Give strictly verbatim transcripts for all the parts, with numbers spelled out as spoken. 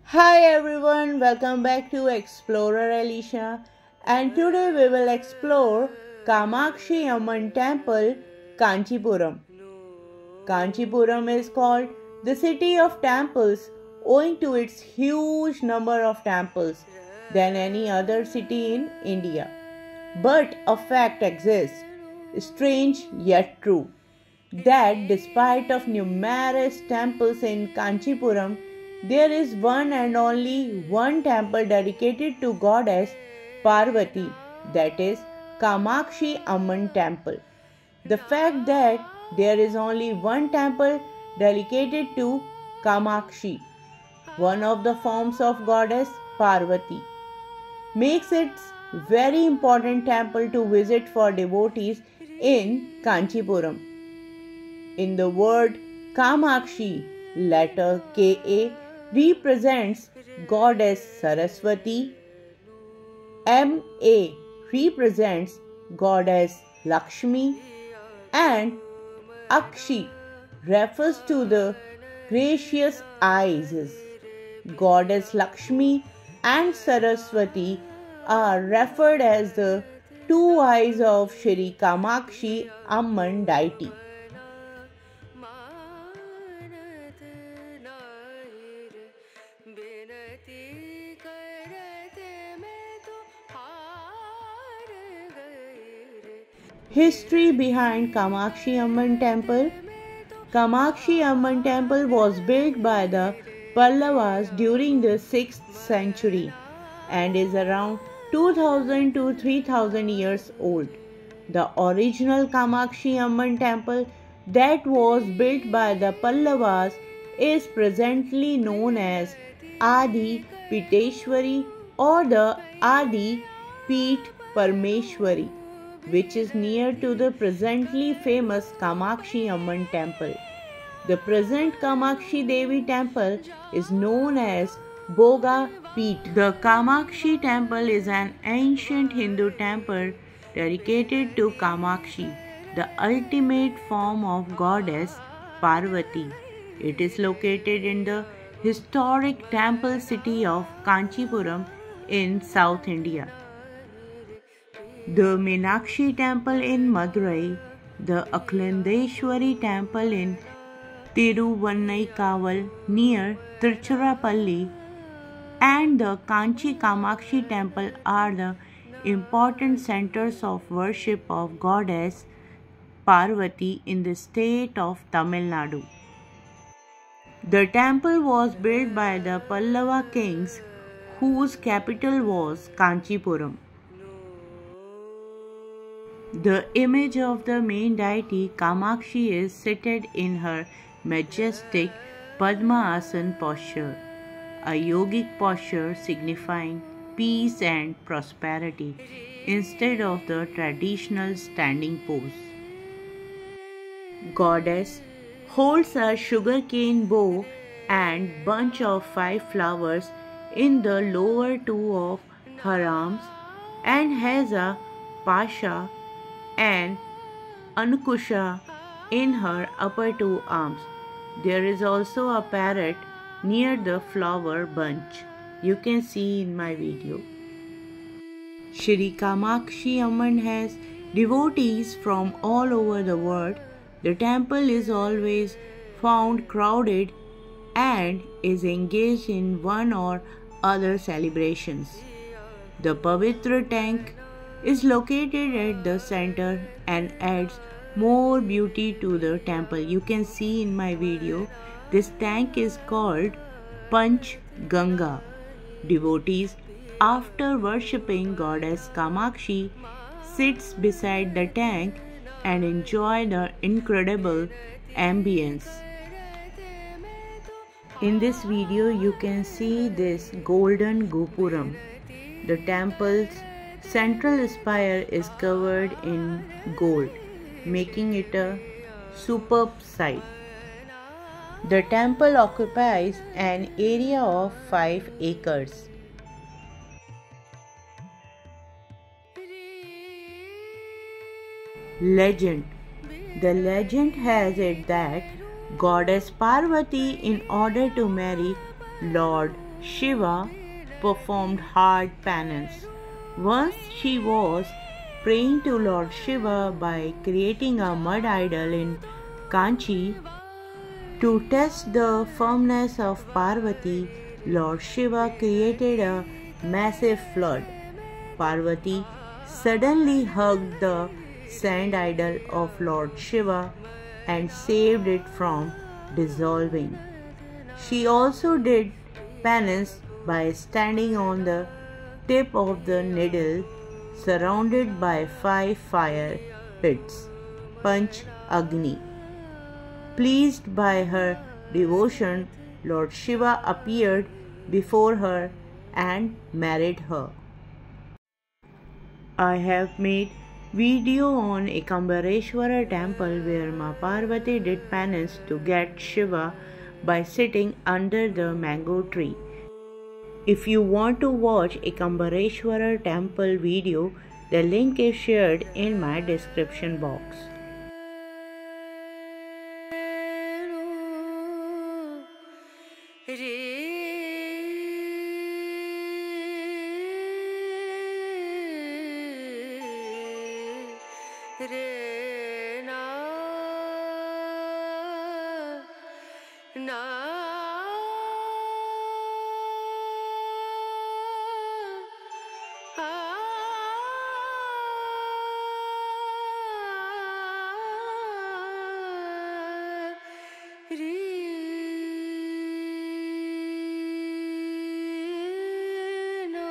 Hi everyone, welcome back to Explorer Alicia, and today we will explore Kamakshi Amman Temple, Kanchipuram. Kanchipuram is called the city of temples owing to its huge number of temples than any other city in India. But a fact exists, strange yet true, that despite of numerous temples in Kanchipuram, there is one and only one temple dedicated to goddess Parvati, that is Kamakshi Amman Temple. The fact that there is only one temple dedicated to Kamakshi, one of the forms of goddess Parvati, makes it very important temple to visit for devotees in Kanchipuram. In the word Kamakshi, letter K A represents goddess Saraswati, M A represents goddess Lakshmi, and Akshi refers to the gracious eyes. Goddess Lakshmi and Saraswati are referred as the two eyes of Shri Kamakshi Amman deity. History behind Kamakshi Amman Temple. Kamakshi Amman Temple was built by the Pallavas during the sixth century and is around two thousand to three thousand years old. The original Kamakshi Amman Temple that was built by the Pallavas is presently known as Adi Piteshwari or the Adi Pit Parmeshwari, which is near to the presently famous Kamakshi Amman Temple. The present Kamakshi Devi Temple is known as Boga Pit. The Kamakshi Temple is an ancient Hindu temple dedicated to Kamakshi, the ultimate form of goddess Parvati. It is located in the historic temple city of Kanchipuram in South India. The Meenakshi Temple in Madurai, the Akhilandeshwari Temple in Tiruvannaikaval near Tiruchirappalli, and the Kanchi Kamakshi Temple are the important centers of worship of goddess Parvati in the state of Tamil Nadu. The temple was built by the Pallava kings whose capital was Kanchipuram. The image of the main deity Kamakshi is seated in her majestic Padma-asana posture, a yogic posture signifying peace and prosperity instead of the traditional standing pose. Goddess holds a sugarcane bow and bunch of five flowers in the lower two of her arms and has a pasha and Ankusha in her upper two arms. There is also a parrot near the flower bunch. You can see in my video. Shri Kamakshi Amman has devotees from all over the world. The temple is always found crowded and is engaged in one or other celebrations. The Pavitra tank is located at the center and adds more beauty to the temple. You can see in my video. This tank is called Panch Ganga. Devotees, after worshipping goddess Kamakshi, sits beside the tank and enjoy the incredible ambience. In this video, you can see this golden Gopuram. The temple's central spire is covered in gold, making it a superb sight. The temple occupies an area of five acres. Legend. The legend has it that goddess Parvati, in order to marry Lord Shiva performed hard penance. Once she was praying to Lord Shiva by creating a mud idol in Kanchi. To test the firmness of Parvati, Lord Shiva created a massive flood. Parvati suddenly hugged the sand idol of Lord Shiva and saved it from dissolving. She also did penance by standing on the tip of the needle surrounded by five fire pits, Panch Agni. Pleased by her devotion, Lord Shiva appeared before her and married her. I have made video on Ekambareshwara temple where Ma Parvati did penance to get Shiva by sitting under the mango tree. If you want to watch Ekambareshwara temple video, the link is shared in my description box. Re na na ah re na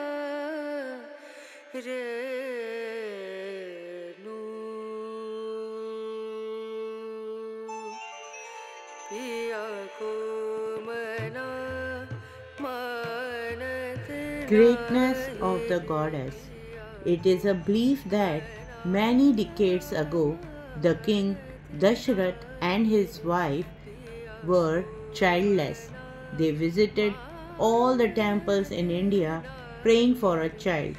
re Greatness of the goddess. It is a belief that many decades ago, the king Dashrath and his wife were childless. They visited all the temples in India praying for a child.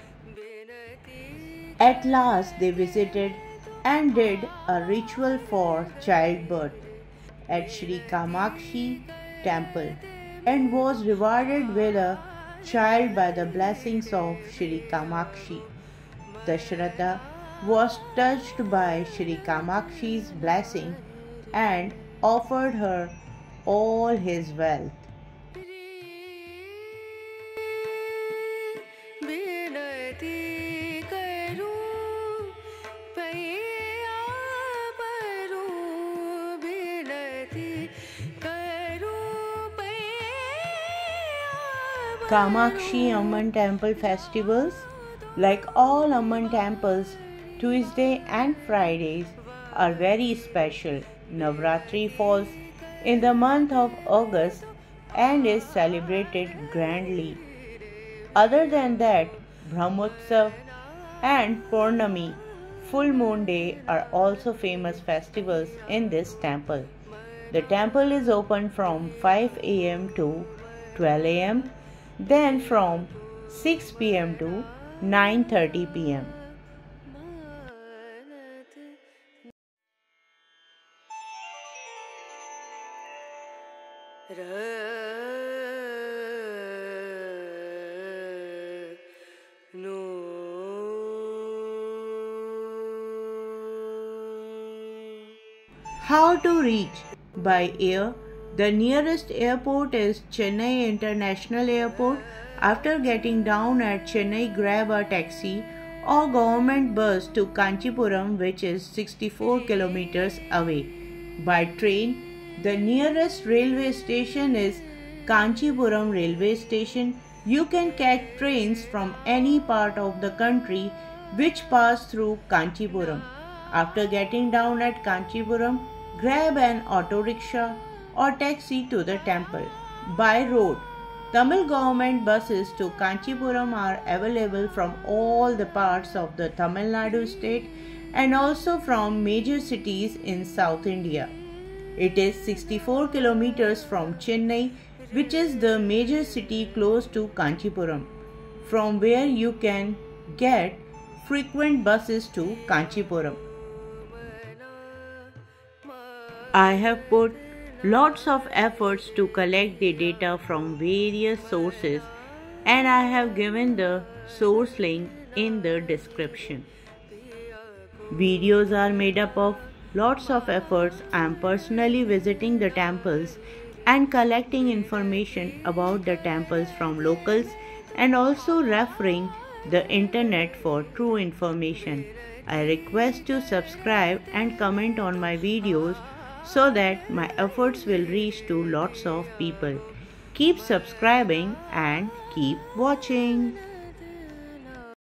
At last, they visited and did a ritual for childbirth at Sri Kamakshi temple and was rewarded with a child by the blessings of Sri Kamakshi. Dashratha was touched by Sri Kamakshi's blessing and offered her all his wealth. Kamakshi Amman temple festivals. Like all Amman temples, Tuesday and Fridays are very special. Navratri falls in the month of August and is celebrated grandly. Other than that, Brahmotsav and Purnami, full moon day, are also famous festivals in this temple. The temple is open from five a m to twelve a m, then from six p m to nine thirty p m How to reach? By air. The nearest airport is Chennai International Airport. After getting down at Chennai, grab a taxi or government bus to Kanchipuram, which is sixty-four kilometers away. By train, the nearest railway station is Kanchipuram Railway Station. You can catch trains from any part of the country which pass through Kanchipuram. After getting down at Kanchipuram, grab an auto rickshaw or taxi to the temple. By road, Tamil government buses to Kanchipuram are available from all the parts of the Tamil Nadu state and also from major cities in South India. It is sixty-four kilometers from Chennai, which is the major city close to Kanchipuram, from where you can get frequent buses to Kanchipuram. I have put lots of efforts to collect the data from various sources, and I have given the source link in the description. Videos are made up of lots of efforts. I am personally visiting the temples and collecting information about the temples from locals and also referring the internet for true information. I request to subscribe and comment on my videos so that my efforts will reach to lots of people. Keep subscribing and keep watching.